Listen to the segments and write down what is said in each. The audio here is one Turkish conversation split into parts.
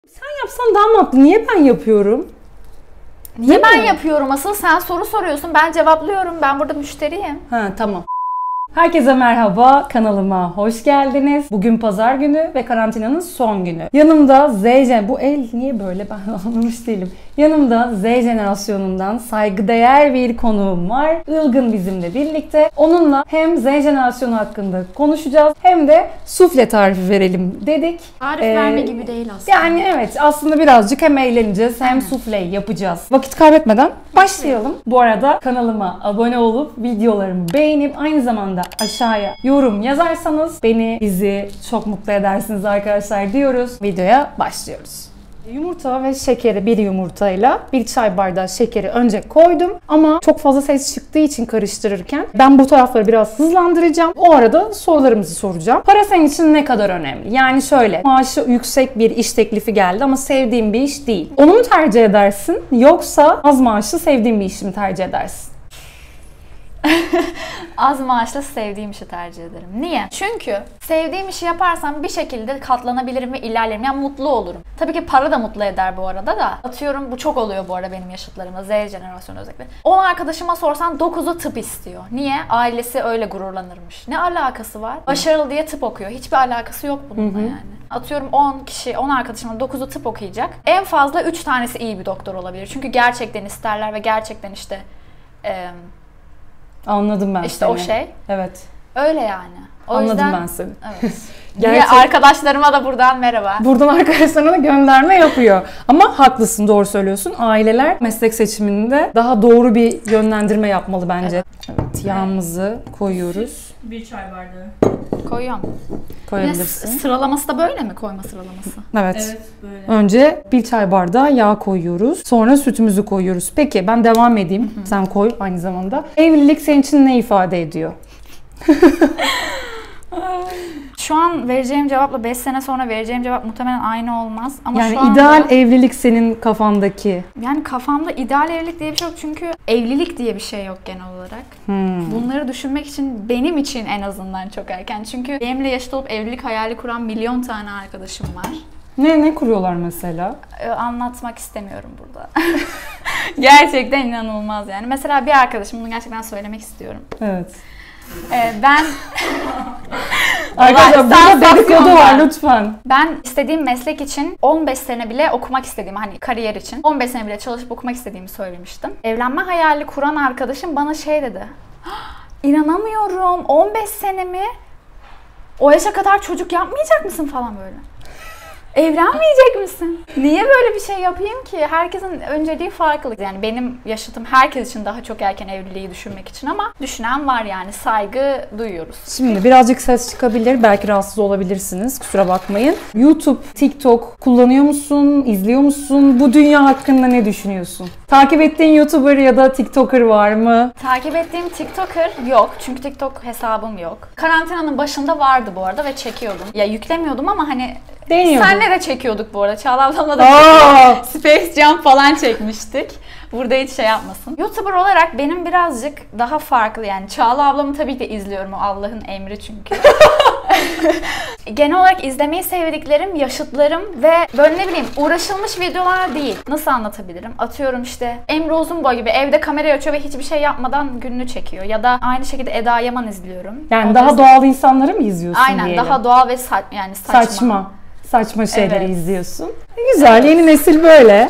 Sen yapsan daha mantıklı. Niye ben yapıyorum? Niye ben yapıyorum? Asıl sen soru soruyorsun. Ben cevaplıyorum. Ben burada müşteriyim. Ha tamam. Herkese merhaba, kanalıma hoş geldiniz. Bugün pazar günü ve karantinanın son günü. Yanımda bu el niye böyle ben anlamış değilim. Yanımda Z jenerasyonundan saygıdeğer bir konuğum var. Ilgın bizimle birlikte. Onunla hem Z jenerasyonu hakkında konuşacağız hem de sufle tarifi verelim dedik. Tarif verme gibi değil aslında. Yani evet, aslında birazcık hem eğleneceğiz hem sufleyi yapacağız. Vakit kaybetmeden başlayalım. Bu arada kanalıma abone olup videolarımı beğenip aynı zamanda aşağıya yorum yazarsanız bizi çok mutlu edersiniz arkadaşlar diyoruz. Videoya başlıyoruz. Yumurta ve şekeri, bir yumurtayla bir çay bardağı şekeri önce koydum ama çok fazla ses çıktığı için karıştırırken ben bu tarafları biraz hızlandıracağım. O arada sorularımızı soracağım. Para senin için ne kadar önemli? Yani şöyle, maaşı yüksek bir iş teklifi geldi ama sevdiğin bir iş değil. Onu mu tercih edersin yoksa az maaşlı sevdiğin bir işi mi tercih edersin? Az maaşlı sevdiğim işi tercih ederim. Niye? Çünkü sevdiğim işi yaparsam bir şekilde katlanabilirim ve ilerlerim. Yani mutlu olurum. Tabii ki para da mutlu eder bu arada da. Atıyorum, bu çok oluyor bu arada benim yaşıtlarımda. Z jenerasyonu özellikle. 10 arkadaşıma sorsan 9'u tıp istiyor. Niye? Ailesi öyle gururlanırmış. Ne alakası var? Başarılı diye tıp okuyor. Hiçbir alakası yok bununla yani. Atıyorum 10 arkadaşımın 9'u tıp okuyacak. En fazla 3 tanesi iyi bir doktor olabilir. Çünkü gerçekten isterler ve gerçekten işte... Anladım ben İşte seni. o şey. Evet. Öyle yani. O Anladım yüzden, ben seni. Evet. Diye arkadaşlarıma da buradan merhaba. Buradan arkadaşlarına da gönderme yapıyor. Ama haklısın, doğru söylüyorsun. Aileler meslek seçiminde daha doğru bir yönlendirme yapmalı bence. Evet, yağımızı koyuyoruz. Bir çay bardağı. Koyuyorum. Koyabilirsin. Sıralaması da böyle mi? Koyma sıralaması. Evet. Evet, böyle. Önce bir çay bardağı yağ koyuyoruz. Sonra sütümüzü koyuyoruz. Peki ben devam edeyim. Sen koy aynı zamanda. Evlilik senin için ne ifade ediyor? Şu an vereceğim cevapla 5 sene sonra vereceğim cevap muhtemelen aynı olmaz. Ama Yani şu anda, ideal evlilik senin kafandaki. yani kafamda ideal evlilik diye bir şey yok. Çünkü evlilik diye bir şey yok genel olarak. Bunları düşünmek için benim için en azından çok erken. Çünkü benimle yaşıt olup evlilik hayali kuran milyon tane arkadaşım var. Ne kuruyorlar mesela? Anlatmak istemiyorum burada. Gerçekten inanılmaz yani. Mesela bir arkadaşım, bunu gerçekten söylemek istiyorum. Evet. Ben... Arkadaşlar burada dedikodu var lütfen. Ben istediğim meslek için 15 sene bile okumak istediğimi, hani kariyer için 15 sene bile çalışıp okumak istediğimi söylemiştim. Evlenme hayali kuran arkadaşım bana şey dedi. İnanamıyorum, 15 sene mi? O yaşa kadar çocuk yapmayacak mısın falan böyle. Evlenmeyecek misin? Niye böyle bir şey yapayım ki? Herkesin önceliği farklı. Yani benim yaşadığım herkes için daha çok erken evliliği düşünmek için ama düşünen var yani. Saygı duyuyoruz. Şimdi birazcık ses çıkabilir. Belki rahatsız olabilirsiniz. Kusura bakmayın. YouTube, TikTok kullanıyor musun? İzliyor musun? Bu dünya hakkında ne düşünüyorsun? Takip ettiğin YouTuber ya da TikToker var mı? Takip ettiğim TikToker yok. Çünkü TikTok hesabım yok. Karantinanın başında vardı bu arada ve çekiyordum. Ya yüklemiyordum ama hani Deniyordum. senle de çekiyorduk bu arada. Çağla ablamla da Space Jam falan çekmiştik. Burada hiç şey yapmasın. YouTuber olarak benim birazcık daha farklı yani. Çağla ablamı tabii ki izliyorum. O Allah'ın emri çünkü. Genel olarak izlemeyi sevdiklerim, yaşıtlarım ve böyle ne bileyim uğraşılmış videolar değil. Nasıl anlatabilirim? Atıyorum işte Emre Uzunboy gibi evde kamerayı açıyor ve hiçbir şey yapmadan gününü çekiyor. Ya da aynı şekilde Eda Yaman izliyorum. Yani daha doğal insanları mı izliyorsun Aynen, diyelim? daha doğal ve yani Saçma şeyleri Evet. izliyorsun. Güzel, yeni nesil böyle.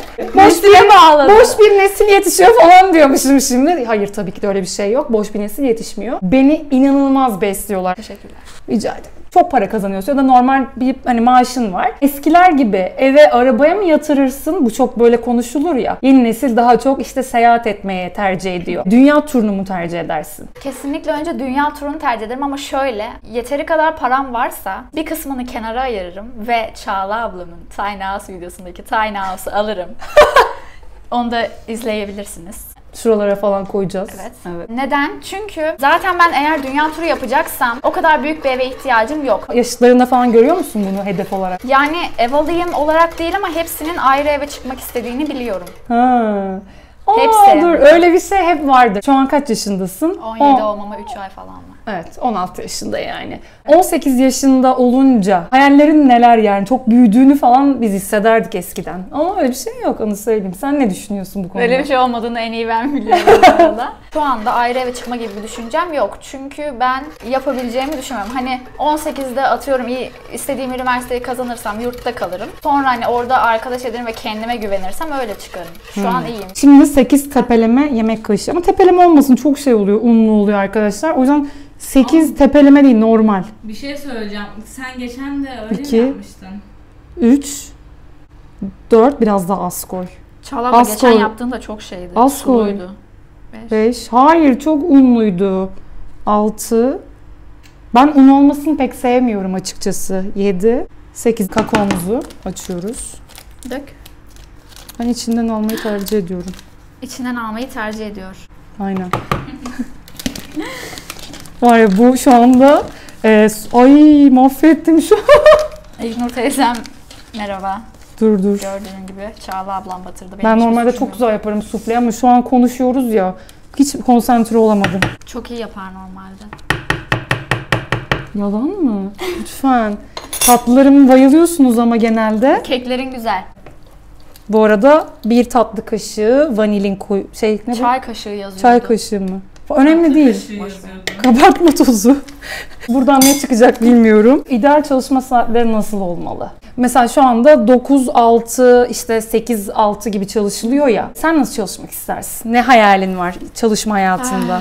Boş bir nesil yetişiyor falan diyormuşum şimdi. Hayır, tabii ki de öyle bir şey yok. Boş bir nesil yetişmiyor. Beni inanılmaz besliyorlar. Teşekkürler. Rica ederim. Çok para kazanıyorsun ya da normal bir hani maaşın var. Eskiler gibi eve arabaya mı yatırırsın? Bu çok böyle konuşulur ya. Yeni nesil daha çok işte seyahat etmeye tercih ediyor. Dünya turunu mu tercih edersin? Kesinlikle önce dünya turunu tercih ederim ama şöyle, yeteri kadar param varsa bir kısmını kenara ayırırım ve Çağla ablamın Tiny House videosundaki Tiny House'u alırım. Onu da izleyebilirsiniz. Şuralara falan koyacağız. Evet. Neden? Çünkü zaten ben eğer dünya turu yapacaksam o kadar büyük bir eve ihtiyacım yok. Yaşıtlarında falan görüyor musun bunu hedef olarak? Yani ev alayım olarak değil ama hepsinin ayrı eve çıkmak istediğini biliyorum. Ha. Hepsi. Dur, öyle bir şey hep vardı. Şu an kaç yaşındasın? 17 olmama 3 ay falan var. Evet, 16 yaşında yani. 18 yaşında olunca hayallerin neler yani? Çok büyüdüğünü falan biz hissederdik eskiden. Ama öyle bir şey yok, onu söyleyeyim. Sen ne düşünüyorsun bu konuda? Öyle bir şey olmadığını en iyi ben biliyorum bu arada. Şu anda ayrı eve çıkma gibi bir düşüncem yok. Çünkü ben yapabileceğimi düşünmüyorum. Hani 18'de atıyorum istediğim üniversiteyi kazanırsam yurtta kalırım. Sonra hani orada arkadaş ederim ve kendime güvenirsem öyle çıkarım. Şu an iyiyim. Şimdi 8 tepeleme yemek kaşığı. Ama tepeleme olmasın, çok şey oluyor, unlu oluyor arkadaşlar. O yüzden 8 tepeleme değil, normal. Bir şey söyleyeceğim. Sen geçen de öyle İki. mi yapmıştın? 3, 4, biraz daha az koy. Çağla Az geçen koy. yaptığında çok şeydi. Az koy. Suluydu. 5, hayır çok unluydu. 6, ben un olmasını pek sevmiyorum açıkçası. 7, 8 kakaomuzu açıyoruz. Dök. Ben içinden almayı tercih ediyorum. İçinden almayı tercih ediyor. Aynen. Var ya bu şu anda ay mahvettim şu an. İlknur teyzem merhaba. Dur. Gördüğün gibi Çağla ablam batırdı. Benim Ben hiçbir normalde suçum çok yok. güzel yaparım sufle ama şu an konuşuyoruz ya. Hiç konsantre olamadım. Çok iyi yapar normalde. Yalan mı? Lütfen. Tatlılarımı bayılıyorsunuz ama genelde. Keklerin güzel. Bu arada 1 tatlı kaşığı vanilin ne bu? Çay kaşığı yazıyordu. Çay kaşığı mı? Önemli değil. Kaşığı yazıyordu. Kabartma tozu. Buradan ne çıkacak bilmiyorum. İdeal çalışma saatleri nasıl olmalı? Mesela şu anda 9-6, işte 8-6 gibi çalışılıyor ya. Sen nasıl çalışmak istersin? Ne hayalin var çalışma hayatında?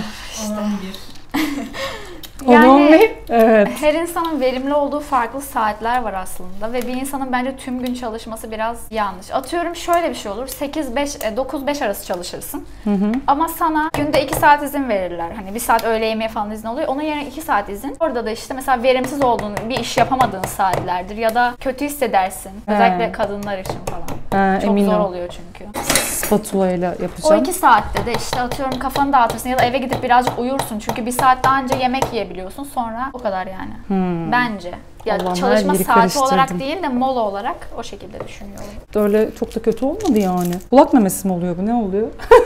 11. Yani Evet. her insanın verimli olduğu farklı saatler var aslında ve bir insanın bence tüm gün çalışması biraz yanlış. Atıyorum şöyle bir şey olur. 9-5 arası çalışırsın. Ama sana günde 2 saat izin verirler. Hani 1 saat öğle yemeği falan izin oluyor. Onun yerine 2 saat izin. Orada da işte mesela verimsiz olduğun, bir iş yapamadığın saatlerdir ya da kötü hissedersin. Özellikle kadınlar için falan. Çok eminim. zor oluyor çünkü. Spatula ile O yapacağım. 2 saatte de işte atıyorum kafanı dağıtırsın ya da eve gidip birazcık uyursun. Çünkü 1 saat daha önce yemek yiyebiliyorsun. Sonra o kadar yani. Bence. Ya Allah'ım, her çalışma yeri saati olarak karıştırdım. değil de mola olarak o şekilde düşünüyorum. Öyle çok da kötü olmadı yani. Kulak memesi mi oluyor bu? Ne oluyor?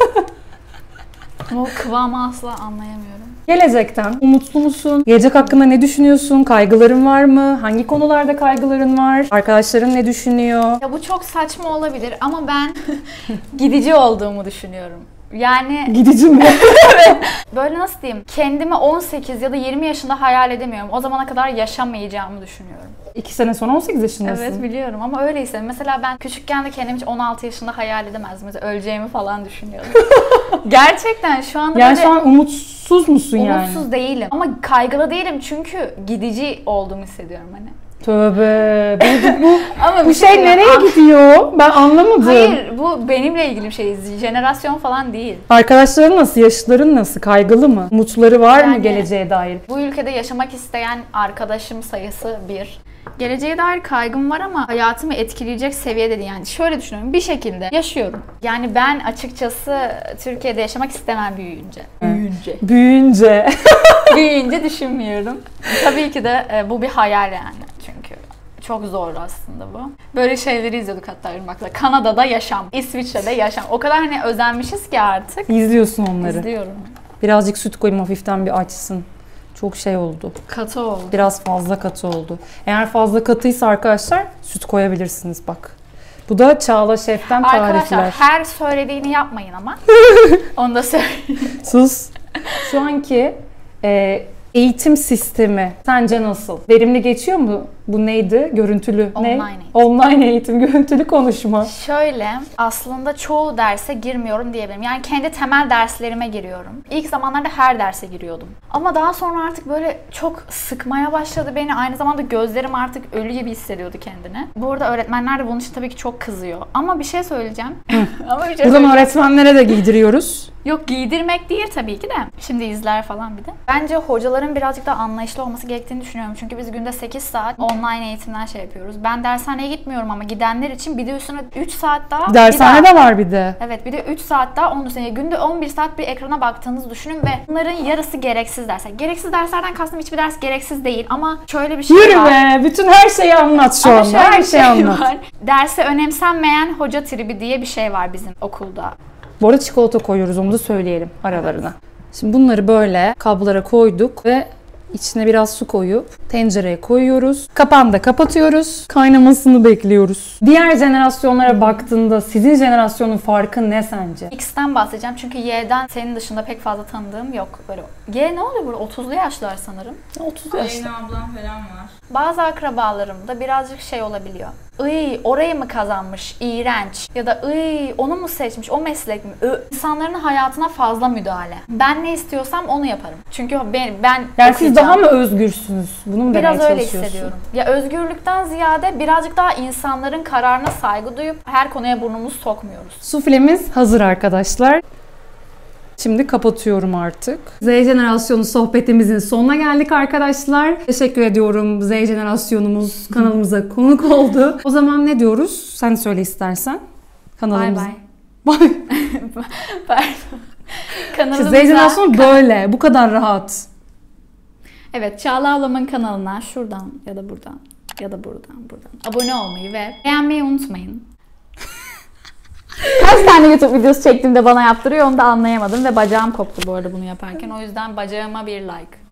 O kıvamı asla anlayamıyorum. Gelecekten umutlu musun? Gelecek hakkında ne düşünüyorsun? Kaygıların var mı? Hangi konularda kaygıların var? Arkadaşların ne düşünüyor? Ya bu çok saçma olabilir ama ben gidici olduğumu düşünüyorum. Yani Gidici mi? böyle nasıl diyeyim? Kendimi 18 ya da 20 yaşında hayal edemiyorum. O zamana kadar yaşamayacağımı düşünüyorum. 2 sene sonra 18 yaşındasın. Evet biliyorum ama öyleyse. Mesela ben küçükken de kendimi hiç 16 yaşında hayal edemezdim. Mesela öleceğimi falan düşünüyordum. Gerçekten şu anda Yani böyle şu an umutsuz musun yani? umutsuz değilim. Ama kaygılı değilim çünkü gidici olduğumu hissediyorum hani. Tövbe. Bu Ama bu şey nereye gidiyor? Ben anlamadım. Hayır, bu benimle ilgili bir şey. Jenerasyon falan değil. Arkadaşların nasıl? Yaşıtların nasıl? Kaygılı mı? Umutları var mı Yani- geleceğe dair? Bu ülkede yaşamak isteyen arkadaşım sayısı 1. Geleceğe dair kaygım var ama hayatımı etkileyecek seviyede değil. Yani şöyle düşünüyorum, bir şekilde yaşıyorum. Yani ben açıkçası Türkiye'de yaşamak istemem büyüyünce. Büyüyünce. Büyüyünce düşünmüyorum. Tabii ki de bu bir hayal yani. Çünkü çok zor aslında bu. Böyle şeyleri izliyorduk hatta Irmak'la. Kanada'da yaşam, İsviçre'de yaşam. O kadar hani özenmişiz ki artık. İzliyorsun onları. İzliyorum. Birazcık süt koyayım hafiften bir açsın. Çok şey oldu. Katı oldu. Biraz fazla katı oldu. Eğer fazla katıysa arkadaşlar süt koyabilirsiniz bak. Bu da Çağla Şef'ten Arkadaşlar tarifler. her söylediğini yapmayın ama. Onu da söyleyeyim. Sus. Şu anki eğitim sistemi sence nasıl? Verimli geçiyor mu? Bu neydi? Görüntülü. Online ne? eğitim. Online eğitim, görüntülü konuşma. Şöyle, aslında çoğu derse girmiyorum diyebilirim. Yani kendi temel derslerime giriyorum. İlk zamanlarda her derse giriyordum. Ama daha sonra artık böyle çok sıkmaya başladı beni. Aynı zamanda gözlerim artık ölü gibi hissediyordu kendini. Bu arada öğretmenler de bunun için tabii ki çok kızıyor. Ama bir şey söyleyeceğim. Ama bir şey Buradan söyleyeceğim. öğretmenlere de giydiriyoruz. Yok giydirmek değil tabii ki de. Şimdi izler falan bir de. Bence hocaların birazcık daha anlayışlı olması gerektiğini düşünüyorum. Çünkü biz günde 8 saat online eğitimden şey yapıyoruz. Ben dershaneye gitmiyorum ama gidenler için bir de üstüne 3 saat daha. Dershane bir daha- de var bir de. Evet bir de 3 saat daha onun üstüne. Günde 11 saat bir ekrana baktığınızı düşünün ve bunların yarısı gereksiz dersler. Gereksiz derslerden kastım hiçbir ders gereksiz değil ama şöyle bir şey Yürü var. be! Bütün her şeyi anlat şu Ama anda. şöyle Her bir şeyi anlat. var. Derse önemsenmeyen hoca tribi diye bir şey var bizim okulda. Bu arada çikolata koyuyoruz, onu da söyleyelim aralarına. Şimdi bunları böyle kablara koyduk ve içine biraz su koyup tencereye koyuyoruz. Kapağını da kapatıyoruz. Kaynamasını bekliyoruz. Diğer jenerasyonlara baktığında sizin jenerasyonun farkı ne sence? X'ten bahsedeceğim çünkü Y'den senin dışında pek fazla tanıdığım yok. Böyle Y ne oluyor burada? 30'lu yaşlar sanırım. 30 yaşta. Yeni ablam falan var. Bazı akrabalarımda birazcık şey olabiliyor. Iy, orayı mı kazanmış? İğrenç. Ya da iy, onu mu seçmiş? O meslek mi? İnsanların hayatına fazla müdahale. Ben ne istiyorsam onu yaparım. Çünkü ben Yani siz okuyacağım. daha mı özgürsünüz? Bunu mu demeye Biraz öyle çalışıyorsun? hissediyorum. Ya özgürlükten ziyade birazcık daha insanların kararına saygı duyup her konuya burnumuzu sokmuyoruz. Suflemiz hazır arkadaşlar. Şimdi kapatıyorum artık. Z jenerasyonu sohbetimizin sonuna geldik arkadaşlar. Teşekkür ediyorum, Z jenerasyonumuz kanalımıza konuk oldu. O zaman ne diyoruz? Sen söyle istersen. Kanalımız. Bye Bye. Pardon. Z jenerasyonu böyle, bu kadar rahat. Evet, Çağla ablamın kanalına şuradan ya da buradan ya da buradan abone olmayı ve beğenmeyi unutmayın. Kaç tane YouTube videosu çektiğimde bana yaptırıyor onu da anlayamadım ve bacağım koptu bu arada bunu yaparken. O yüzden bacağıma bir like.